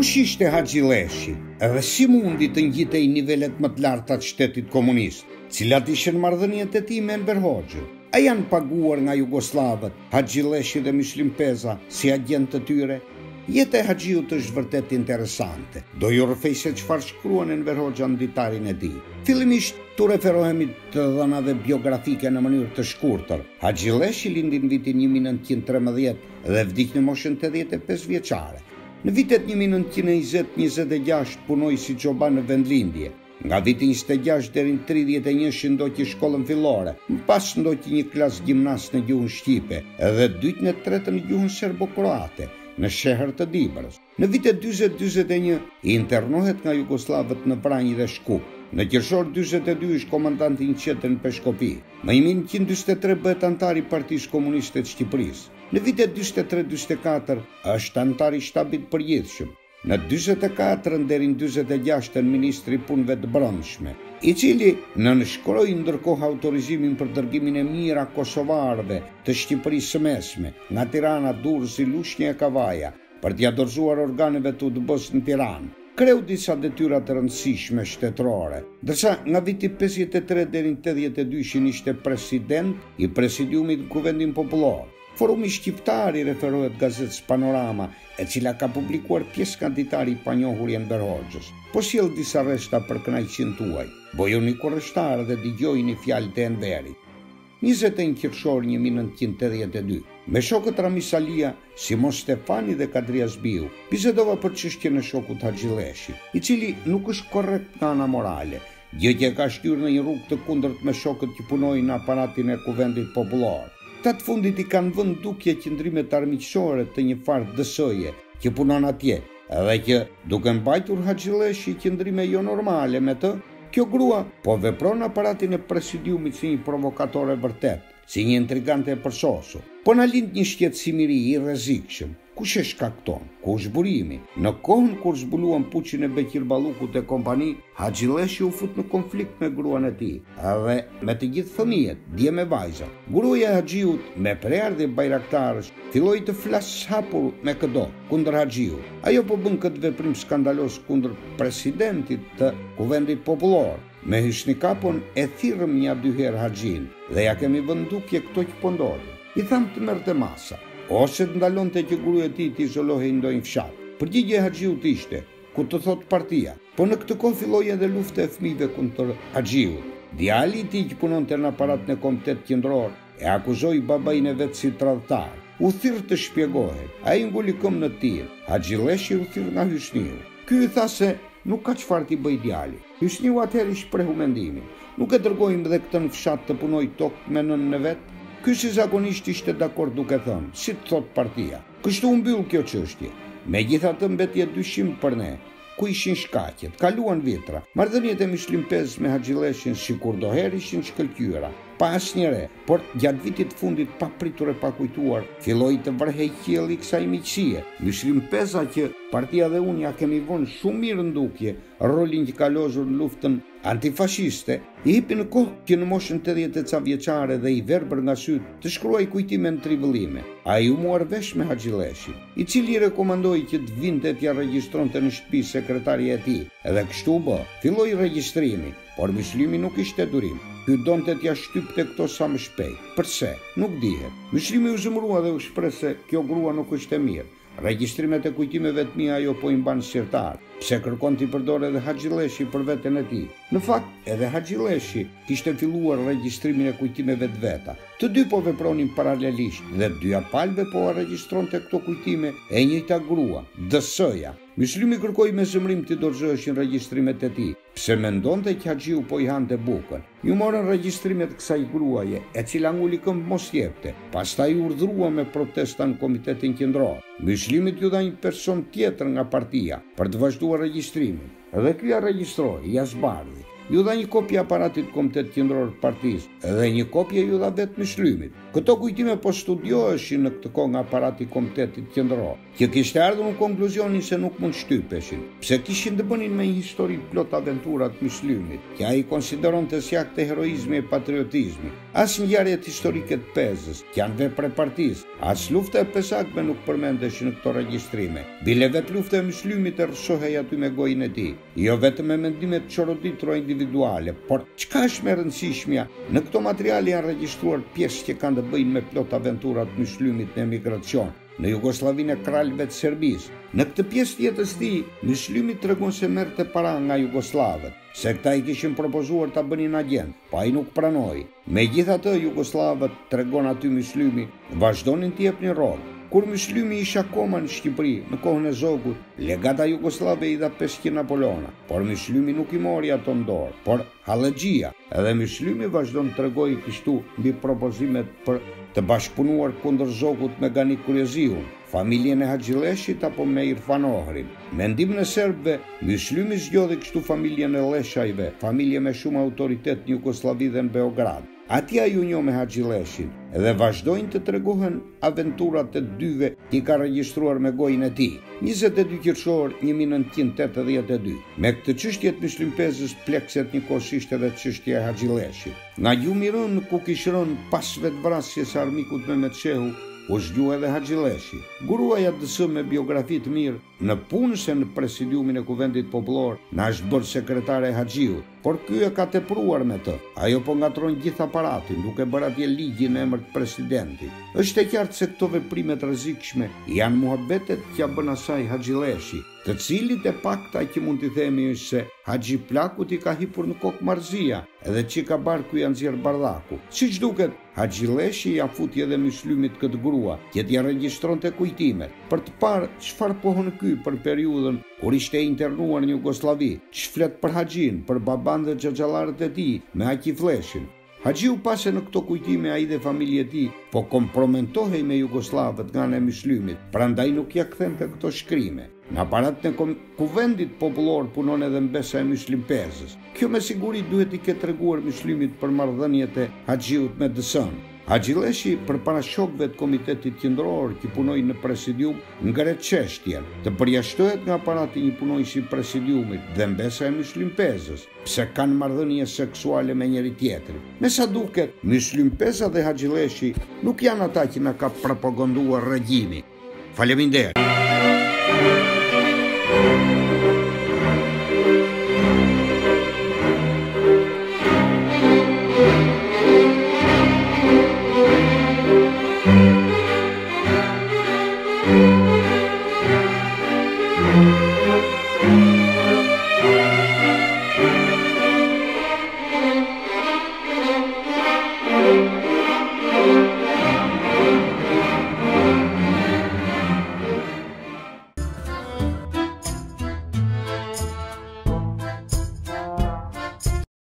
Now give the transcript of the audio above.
Kush ishte Haxhileshi, edhe si mundi të ngjitej nivelet më të larta të shtetit komunist, cilat ishin marrëdhëniet e tij me Enver Hoxhën? A janë paguar nga Jugoslavët, Haxhileshi dhe Myslim Peza si agent të tyre? Jeta e Haxhiut është vërtet interesante. Do ju rrëfej se çfarë shkruan Enver Hoxha në ditarin e tij. Fillimisht tu referohemi të dhënave biografike në mënyrë të shkurtër. Haxhileshi lindi në vitin 1913 dhe vdik në moshën 85 vjeçare. Në vitet 1920-26 punoi si çoban në vendlindje. Nga viti 26 deri në 31 shëndoqi shkollën fillore, më pas shëndoqi një klasë gjimnast në gjuhën shqipe dhe dytën e tretë në gjuhën serbo-kroate në Shehër të Dibrës. Në vitet 40-41 i internohet nga Jugoslavët në Vranjë dhe Shkup. Në qershor 42 është komandant i qytetit në Peshkopi. Më 1943 bëhet antar i Partisë Komuniste të Shqipërisë. Në vitet 43-44 është antar i shtabit përgjithshëm. Në 44 deri në 46 ministri i punëve të brendshme, i cili nënshkroi ndërkohë autorizimin për dërgimin e mira kosovarëve të Shqipërisë së Mesme nga Tirana, Durrësi, Lushnjë e Kavaja për t'ia dorëzuar organeve të UDB-s në Tiranë. Kreu disa detyra të rëndësishme shtetërore, ndërsa nga viti 53 deri në 82 ishte president i presidiumit në Kuvendin Popullor. Forumi Shqiptar i referohet gazetës Panorama, e cila ka publikuar pjesë kandidari i panjohur i Enver Hoxhës. Po sjell disa rreshta për kënaqësinë tuaj. Bojoni kurrështar dhe dëgjojini fjalët e Enverit. 21 qershor 1982. Me shokët Rami Salia, Simon Stefani dhe Kadria Zbiu, bisedova për çështjen e shokut Haxhileshi, i cili nuk është korrekt nga ana morale. Gjë që ka shtyrë në një rrugë të kundërt me shokët që punojnë në aparatin e Kuvendit Popullor. Ta të fundit i kanë vënë dukje qëndrimet armiqësore të një farë DS-je që punon atje, edhe që duke mbajtur Haxhileshi qëndrime jo normale me të, kjo grua po vepron në aparatin e presidiumit si një provokatore vërtet, si një intrigante e përsosur. Po na lind një shqetësim i rrezikshëm. Kush e shkakton? Ku është burimi? Në kohën kur zbuluan puçin e Bekir Ballukut e kompani, Haxhileshi u fut në konflikt me gruan e tij, edhe me të gjithë fëmijët, dje me vajza. Gruaja e Haxhiut, me prerje bajraktarësh, filloi të flasë hapur me këdo kundër Haxhiut. Ajo po bën këtë veprim skandalos kundër presidentit të Kuvendit Popullor. Me hysnikapon e thirrëm një 2 herë Haxhin dhe ja kemi vënë dukje këto që po ndodhin. I tham të merrte masa, ose të ndalonte që gruaja e tij të izolohej në ndonjë fshat. Përgjigjja e Haxhiut ishte, ku të thot partia, po në këtë kohë filloi edhe lufta e fëmijëve kundër Haxhiut. Djali i tij që punonte në aparatin e Komitetit Qendror e akuzoi babain e vet si tradhtar. U thirr të shpjegohej. Ai nguli këmbë në tir. Haxhileshi u thirr nga Hysniu. Ky i tha se nuk ka çfarë t'i bëj djali. Hysniu atëherë i shprehu mendimin. Nuk e dërgojmë dhe këtë në fshat të punoj tokë me nënën e vet? Ky si zakonisht ishte dakord duke thënë, si të thot partia. Kështu u mbyll kjo çështje. Megjithatë mbeti dyshim për ne. Ku ishin shkaqet, kaluan vjetra. Marrëdhëniet e Myslim Pezës me Haxhileshin sikur do herë ishin shkëlqyera. Pa asnjëre, por gjatë vitit fundit pa pritur e pa kujtuar, filloi të vrehej qielli i kësaj miqësie. Myslim Peza, që partia dhe unë ja kemi vënë shumë mirë ndukje rolin që ka lozur në luftën antifashiste, i hipi në kohë që në moshën 80 e ca vjeçare dhe i verbër nga syt të shkruaj kujtime në trivëllime. Ai u muar vesh me Haxhileshin, i cili rekomandoi që të vinte t'ja regjistronte në shtëpi sekretaria e tij. Edhe kështu bë. Filloi regjistrimi, por Myslimi nuk ishte durim. Ky donte t'ja shtypte këto sa më shpejt. Përse? Nuk dihet. Myslimi u zëmrua dhe u shpreh se kjo grua nuk është e mirë. Regjistrimet e kujtimeve të mia ajo po i mban sirtar. Pse kërkon t'i përdorë edhe Haxhileshi për veten e tij? Në fakt, edhe Haxhileshi kishte filluar regjistrimin e kujtimeve të veta. Të dy po vepronin paralelisht dhe dyja palëve po regjistronte këto kujtime e njëjta grua, DS-ja. Myslimi kërkoi me zemrim të dorëzoheshin regjistrimet e tij, pse mendonte që Haxhiu po i hante bukën. Ju morën regjistrimet kësaj gruaje, e cila nguli këmbë mos jepte. Pastaj urdhrua me protesta në Komitetin Qendror. Myslimit ju dha një person tjetër nga partia për të vazhduar regjistrimin. Dhe ky ja regjistroi, ja zbardhi. Ju dha një kopje aparatit Komitetit Qendror të partisë dhe një kopje ju dha vetë Myslimit. Këto kujtime po studioheshin në këtë kohë nga aparati Komitetit Qendror, që kishte ardhur në konkluzionin se nuk mund shtypeshin, pse kishin të bënin me një histori plot aventura të Myslimit, që ai konsideronte si akt të heroizmi e patriotizmi. as ngjarjet historike të Pezës, që janë vepre partisë, as lufta e pesakme nuk përmendesh në këto regjistrime. Bile vetë lufta e Myslymit e rrshohej aty me gojën e tij, jo vetëm me mendimet çoroditura individuale, por çka është më rëndësishmja, në këto materiale janë regjistruar pjesë që kanë të bëjnë me plot aventurat Myslymit në emigracion në Jugosllavinë e kralëve të Serbisë. Në këtë pjesë të jetës tij, Myslymi tregon se merrte para nga jugoslavët, se këta i kishin propozuar ta bënin agent, po ai nuk pranoi. Megjithatë, jugoslavët, tregon aty Myslymi, vazhdonin t'i jepnin rol. Kur Myslymi ishte akoma në Shqipëri, në kohën e Zogut, legata jugoslave i dha 500 Napoleona, por Myslymi nuk i mori ato në dorë, por Hallaxhia. Edhe Myslymi vazhdon të tregojë kështu mbi propozimet për të bashkëpunuar kundër Zogut me Gani Kurioziun, familjen e Haxhileshit apo me Irfan Ohrin. Me ndihmën e serbëve, Myslymi zgjodhi kështu familjen e Leshajve, familje me shumë autoritet në Jugosllavi dhe në Beograd. Atja ju njoh me Haxhileshin edhe vazhdojnë të tregohen aventurat e dyve që i ka regjistruar me gojën e tij. 22 qershor 1982. Me këtë çështje të Myslym Pezës plekset njëkohësisht edhe çështja e Haxhileshit. Nga gjumi i rënë ku kishte rënë pas vetvrasjes së armikut Mehmet Shehu, u zgjua edhe Haxhileshi. Gruaja DS me biografi të mirë, në punëse në presidiumin e Kuvendit Popullor, na është bërë sekretare e Haxhiut, por ky e ka tepruar me të. Ajo po ngatron gjithë aparatin, duke bërë atje ligjin në emër të presidentit. Është e qartë se këto veprime të rrezikshme janë muhabetet që ja bën asaj Haxhileshi, të cilit e pakta që mund t'i themi është se Haxhi Plakut i ka hipur në kokë marzia, edhe që ka barku janë nxjerr bardaku. Siç duket, Haxhileshi ja futi edhe Myslymit këtë grua, që t'ja regjistronte kujtimet, për të parë çfarë pohon ky për periudhën kur ishte internuar në Jugosllavi, ç'flet për Haxhin, për baban dhe xhaxhallarët e tij me Aqifleshin. Haxhiu pase në këto kujtime ai dhe familja e tij po kompromentohej me jugoslavët nga ana e Myslymit, prandaj nuk ja kthente këto shkrime. Në aparatin e Kuvendit Popullor punon edhe mbesa e Myslym Pezës. Kjo me siguri duhet i ketë treguar Myslymit për marrëdhëniet e Haxhiut me DS-n. Haxhileshi përpara shokëve të Komitetit Qendror që punojnë në presidium ngre çështjen të përjashtohet nga aparati një punojësi i presidiumit dhe mbesa e Myslym Pezës, pse kanë marrëdhënie seksuale me njëri tjetrin. Me sa duket, Myslym Peza dhe Haxhileshi nuk janë ata që na ka propaganduar regjimi. Faleminderit.